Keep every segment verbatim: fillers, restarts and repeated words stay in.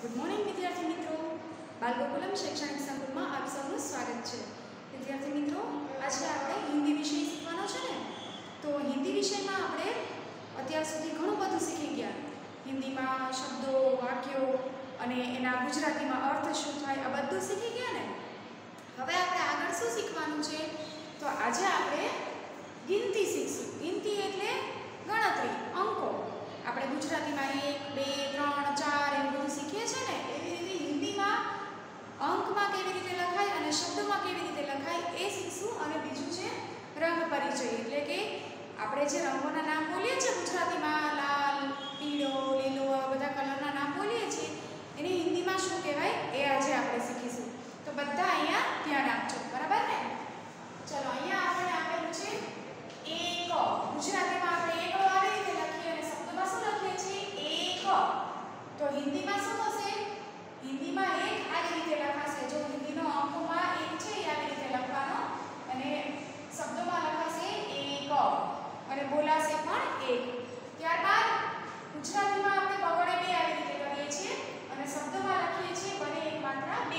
Good morning વિદ્યાર્થી મિત્રો, બાલગોકુલમ શૈક્ષણિક સંકુલમાં આપ સૌનું સ્વાગત છે. વિદ્યાર્થી મિત્રો, આજે આપણે હિન્દી વિષય શીખવાનો છે ને. તો હિન્દી વિષયમાં આપણે અત્યાર સુધી ઘણું બધું શીખી ગયા. હિન્દીમાં શબ્દો, વાક્યો અને એના ગુજરાતીમાં અર્થ શું થાય આ બધું શીખી ગયા ને. હવે આપણે આગળ શું શીખવાનું છે? તો આજે આપણે ગિનતી શીખશું. ગિનતી એટલે ગણતરી, અંકો. આપણે ગુજરાતીમાં એક, બે, ત્રણ, ચાર એવું બધું શીખીએ છીએ ને, એવી રીતે હિન્દીમાં અંકમાં કેવી રીતે લખાય અને શબ્દોમાં કેવી રીતે લખાય એ શીખશું. અને બીજું છે રંગ પરિચય, એટલે કે આપણે જે રંગોના નામ બોલીએ છીએ ગુજરાતીમાં, લાલ, પીળો, લીલો, આ બધા કલરના નામ બોલીએ છીએ, એને હિન્દીમાં શું કહેવાય એ આજે આપણે શીખીશું. તો બધા અહીંયા ધ્યાન આપજો, બરાબર ને? ચલો, અહીંયા આપણે આપેલું છે એક. ગુજરાતીમાં આપણે એકડો આવી રીતે લખીએ અને શબ્દમાં શું લખીએ છીએ? એક. તો હિન્દીમાં શું થશે? હિન્દીમાં એક આવી રીતે લખાશે. જો હિન્દીનો અંકોમાં એક છે એ આવી રીતે લખવાનો અને શબ્દોમાં લખાશે એક અને બોલાશે પણ એક. ત્યારબાદ ગુજરાતીમાં આપણે બગડે બે આવી રીતે કરીએ છીએ અને શબ્દોમાં લખીએ છીએ બને એક માત્રા બે.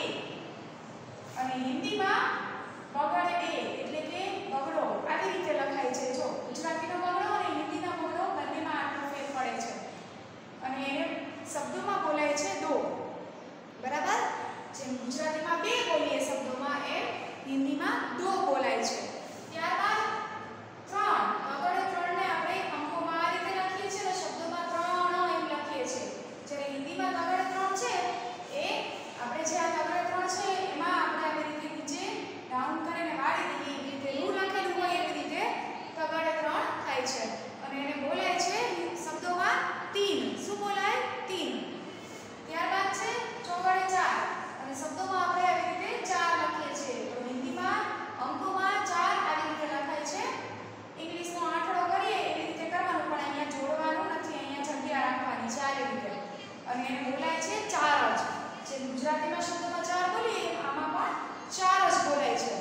અને હિન્દીમાં બગડે બે એટલે કે બગડો આવી રીતે લખાય છે. જો ગુજરાતીનો બગડો અને હિન્દીનો બગડો બંનેમાં આટલો ફેર પડે છે અને એને શબ્દોમાં બોલાય છે દો, બરાબર? જેમ ગુજરાતીમાં બે બોલીએ શબ્દોમાં એમ હિન્દીમાં દો બોલાય છે. ત્યારબાદ ત્રણ. બગડે ત્રણને આપણે અંકોમાં આ રીતે લખીએ છીએ અને શબ્દોમાં ત્રણ એમ લખીએ છીએ. જ્યારે હિન્દીમાં બગડે ત્રણ છે એ આપણે જે આ બગડે ત્રણ છે એમાં આપણે આવી રીતે નીચે ડાઉન કરીને વાળી દઈએ, એવી રીતે રૂ લખેલું હોય એવી રીતે બગડે ત્રણ થાય છે અને એને બોલાય છે શબ્દોમાં તીન. શું બોલાય? તીન. ત્યારબાદ છે ચોગડે ચાર અને શબ્દોમાં આપણે આવી રીતે ચાર લખીએ છીએ. તો હિન્દીમાં અંકોમાં ચાર આવી રીતે લખાય છે. ઇંગ્લિશનો આંકડો કરીએ એવી રીતે કરવાનું, પણ અહીંયા જોડવાનું નથી, અહીંયા જગ્યા રાખવાની છે આવી રીતે અને એને બોલાય છે ચાર જ. જે ગુજરાતીમાં શબ્દોમાં ચાર બોલીએ આમાં પણ ચાર જ બોલાય છે.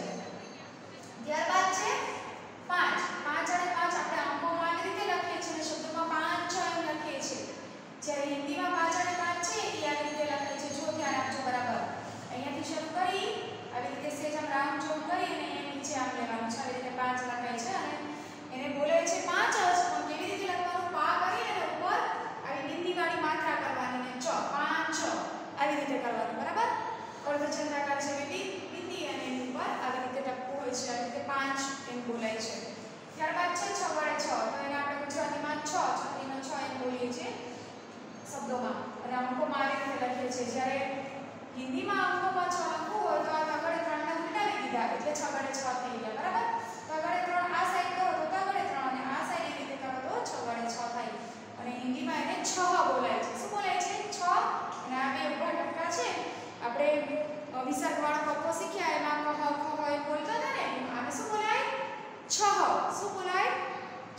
ત્યારબાદ છે પાંચ. પાંચ અને પાંચ આપણે અંકોમાં આવી રીતે લખીએ છીએ અને શબ્દોમાં પાંચ છ એમ લખીએ છીએ. જ્યારે હિન્દીમાં પાંચ અને પાંચ છે એ આવી રીતે લખાય છે. જો ધ્યાન આપજો, બરાબર? અહીંયાથી શરૂ કરી આવી રીતે સેજ આમ રાઉન્ડ જોડ કરી અને અહીંયા નીચે આમ લેવાનું છે. આવી રીતે પાંચ લખાય છે અને એને બોલાય છે પાંચ જ. પણ કેવી રીતે લખવાનું? પા કરી અને ઉપર આવી બિંદીવાળી માત્રા કરવાની અને ચ, પાંચ છ આવી રીતે કરવાનું, બરાબર? અર્ધચંદ્રાકાર જેવી બિંદી અને એની ઉપર આવી રીતે ટપકું હોય છે, આવી રીતે પાંચ એમ બોલાય છે. ત્યારબાદ છે છ વડે છ. તો એને આપણે ગુજરાતીમાં છ, છત્રીનો છ એમ બોલીએ છીએ શબ્દોમાં અને અંકોમાં આવી રીતે લખીએ છીએ. જ્યારે હિન્દીમાં અંકોમાં છ લખવું હોય તો આ તગડે ત્રણને ઉલટાવી દીધા એટલે છ વડે છ થઈ ગયા, બરાબર? તગડે ત્રણ આ સાઈડ કરો તો તગડે ત્રણ અને આ સાઈડ એવી રીતે કરો તો છ વડે છ થાય અને હિન્દીમાં એને છ બોલાય છે. શું બોલાય છે? છ. અને આ બે ઉભા ટપકા છે આપણે વિસર્ગવાળો કપ્પો શીખ્યા એમાં કહ ખહ એ બોલતા હતા ને, આને શું બોલાય? છ. શું બોલાય? છ.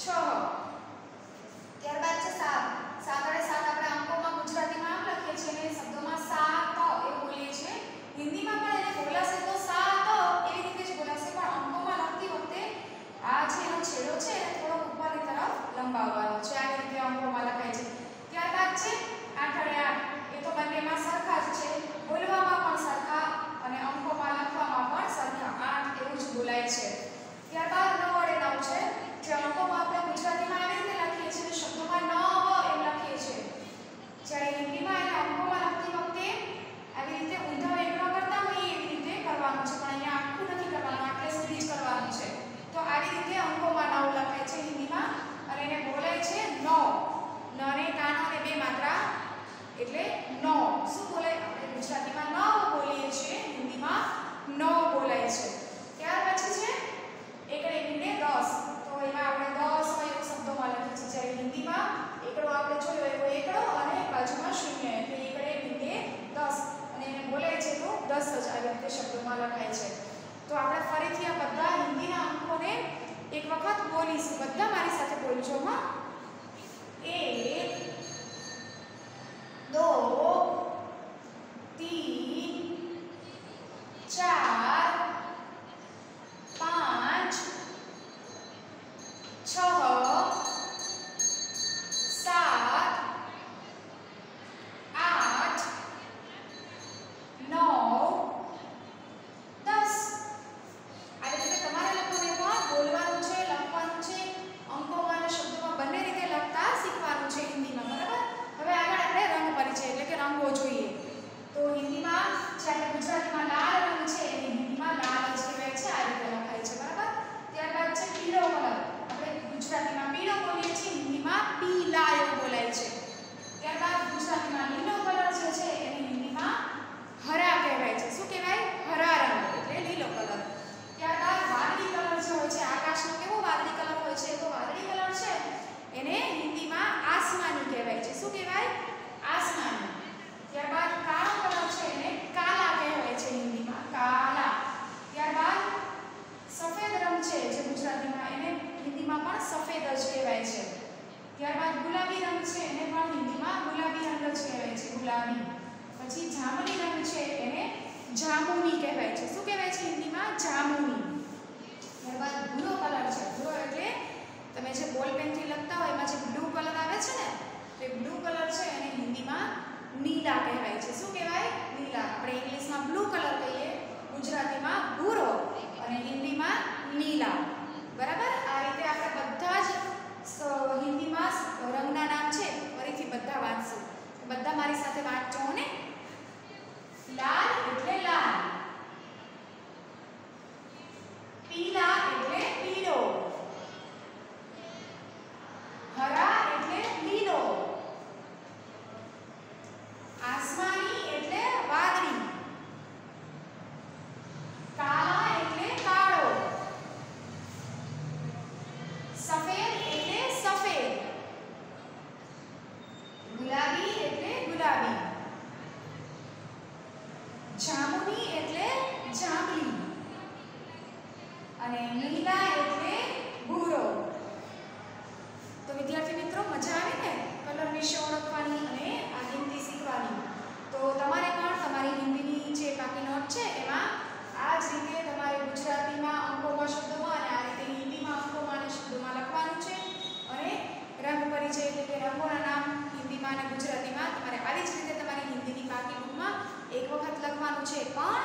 ત્યારબાદ છે સાત. સાત વડે સાત આપણે અંકોમાં ગુજરાતીમાં આમ લખીએ છીએ અને શબ્દોમાં સાત એ બોલીએ છીએ. હિન્દીમાં પણ એને બોલાશે તો સાત એવી રીતે જ બોલાશે, પણ અંકોમાં લખતી વખતે આ જે એનો છેડો છે એને થોડો ઉપરની તરફ લંબાવવાનો છે. આવી રીતે અંકોમાં લખાય છે. ત્યારબાદ છે આઠ વડે આઠ. એ તો બંનેમાં સરખા જ છે, બોલવામાં પણ સરખા અને અંકોમાં લખવામાં પણ સરખા. આઠ એવું જ બોલાય છે. ત્યારબાદ નવ વડે નવ છે. જે અંકોમાં આપણે ગુજરાતીમાં આવી રીતે લખીએ છીએ અને શબ્દોમાં નવ એમ લખીએ છીએ. જ્યારે હિન્દીમાં એને અંકોમાં લખતી વખતે આવી રીતે ઊંધા એકડો કરતા હોઈએ એવી રીતે કરવાનું છે, પણ અહીંયા આખું નથી કરવાનું, આટલે સુધી જ કરવાનું છે. તો આવી રીતે અંકોમાં નવ લખાય છે હિન્દીમાં અને એને બોલાય છે નવ. નને કાનો અને બે માત્રા એટલે નવ. શું બોલાય? આપણે ગુજરાતીમાં નવ બોલીએ છીએ, હિન્દીમાં નવ બોલાય છે. ત્યાર પછી છે એકડે મીંડે દસ. તો એમાં આપણે દસ હોય એવો શબ્દોમાં લખીએ છીએ. જ્યારે હિન્દીમાં એકડો આપણે જોયો એવો એકડો અને બાજુમાં શૂન્ય એટલે એકડે મીંડે દસ અને એને બોલાય છે તો દસ જ આવી રીતે શબ્દોમાં લખાય છે. તો આપણે ફરીથી આ બધા હિન્દીના અંકોને એક વખત બોલીશું. બધા મારી સાથે બોલજો. હા, એક, દો, જામુની કહેવાય છે. શું કહેવાય છે હિન્દીમાં? જામુની. ત્યારબાદ ભૂરો કલર છે. ભૂરો એટલે તમે જે બોલ પેનથી લખતા હોય એમાં જે બ્લુ કલર આવે છે ને, તો એ બ્લુ કલર છે એને હિન્દીમાં નીલા કહેવાય છે. શું કહેવાય? નીલા. આપણે ઇંગ્લિશમાં બ્લુ કલર કહીએ, ગુજરાતીમાં ભૂરો અને હિન્દીમાં નીલા. બરાબર? આ રીતે આપણે બધા જ હિન્દીમાં રંગના નામ છે ફરીથી બધા વાંચશું. બધા મારી સાથે વાંચજો ને. લાલ એટલે લાલ, પીલા એટલે પીળો, હરા એટલે લીલો, આસમાની એટલે વાદળી, કાળા એટલે કાળો, સફેદ એટલે સફેદ, ગુલાબી એટલે ગુલાબી, જામુની એટલે જાંબલી અને નીલા એટલે ભૂરો. તો વિદ્યાર્થી મિત્રો, મજા આવે ને કલર વિશે ઓળખવાની અને આ હિન્દી શીખવાની? તો તમારે પણ તમારી હિન્દીની જે બાકી નોટ છે એમાં આ જ રીતે તમારે ગુજરાતીમાં અંકોમાં શબ્દોમાં અને આ રીતે હિન્દીમાં અંકોમાં અને શબ્દોમાં લખવાનું છે. અને રંગ પરિચય એટલે કે રંગોના નામ હિન્દીમાં અને ગુજરાતીમાં તમારે આવી જ રીતે તમારી હિન્દીની બાકી બુકમાં એક વખત લખવાનું છે. પણ